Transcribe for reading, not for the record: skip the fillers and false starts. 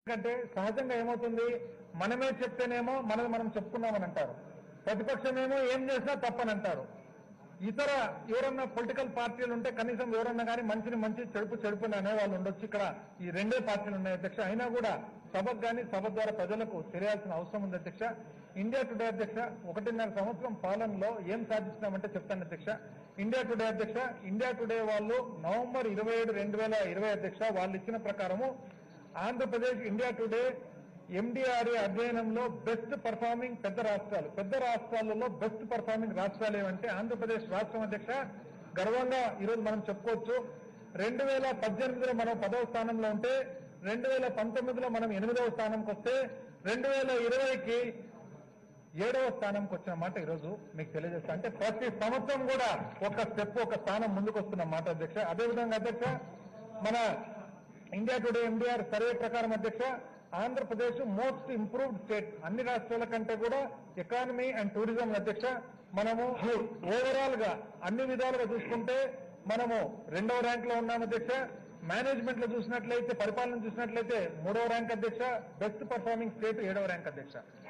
ఎందుకంటే సహజంగా ఏమవుతుంది, మనమే చెప్తేనేమో మనది మనం చెప్పుకున్నామని అంటారు, ప్రతిపక్షమేమో ఏం చేసినా తప్పని అంటారు. ఇతర ఎవరన్నా పొలిటికల్ పార్టీలు ఉంటే కనీసం ఎవరన్నా కానీ మంచిని మంచి చెడుపుని అనేవాళ్ళు ఉండొచ్చు. ఇక్కడ ఈ రెండే పార్టీలు ఉన్నాయి అధ్యక్ష. అయినా కూడా సభకు కానీ సభ ద్వారా ప్రజలకు తెలియాల్సిన అవసరం ఉంది అధ్యక్ష. ఇండియా టుడే అధ్యక్ష 1.5 సంవత్సరం పాలనలో ఏం సాధించినామంటే చెప్తాను అధ్యక్ష. ఇండియా టుడే అధ్యక్ష, ఇండియా టుడే వాళ్ళు నవంబర్ 27, 2020 అధ్యక్ష వాళ్ళు ఇచ్చిన ప్రకారము ఆంధ్రప్రదేశ్ ఇండియా టుడే ఎండిఆర్ఏ అధ్యయనంలో బెస్ట్ పర్ఫార్మింగ్ పెద్ద రాష్ట్రాలలో బెస్ట్ పర్ఫార్మింగ్ రాష్ట్రాలు ఏమంటే ఆంధ్రప్రదేశ్ రాష్ట్రం అధ్యక్ష. గర్వంగా ఈరోజు మనం చెప్పుకోవచ్చు. 2018లో మనం 10వ స్థానంలో ఉంటే 2019లో మనం 8వ స్థానంకి వస్తే 2020కి 7వ స్థానంకి వచ్చిన మాట ఈరోజు మీకు తెలియజేస్తా. అంటే ప్రతి సంవత్సరం కూడా ఒక స్టెప్ ఒక స్థానం ముందుకు వస్తున్న మాట అధ్యక్ష. అదేవిధంగా అధ్యక్ష మన ఇండియా టుడే ఎండిఆర్ సర్వే ప్రకారం అధ్యక్ష ఆంధ్రప్రదేశ్ మోస్ట్ ఇంప్రూవ్డ్ స్టేట్. అన్ని రాష్ట్రాల కంటే కూడా ఎకానమీ అండ్ టూరిజం అధ్యక్ష మనము ఓవరాల్ గా అన్ని విధాలుగా చూసుకుంటే మనము 2వ ర్యాంక్ లో ఉన్నాం అధ్యక్ష. మేనేజ్మెంట్ లో చూసినట్లయితే, పరిపాలన చూసినట్లయితే 3వ ర్యాంక్ అధ్యక్ష. బెస్ట్ పర్ఫార్మింగ్ స్టేట్ 7వ ర్యాంక్ అధ్యక్ష.